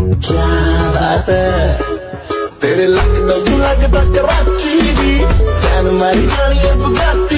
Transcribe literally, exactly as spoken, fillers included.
क्या बात है, तेरे लगता लगता कराची दी फैन मारी जानी है बुगाटी।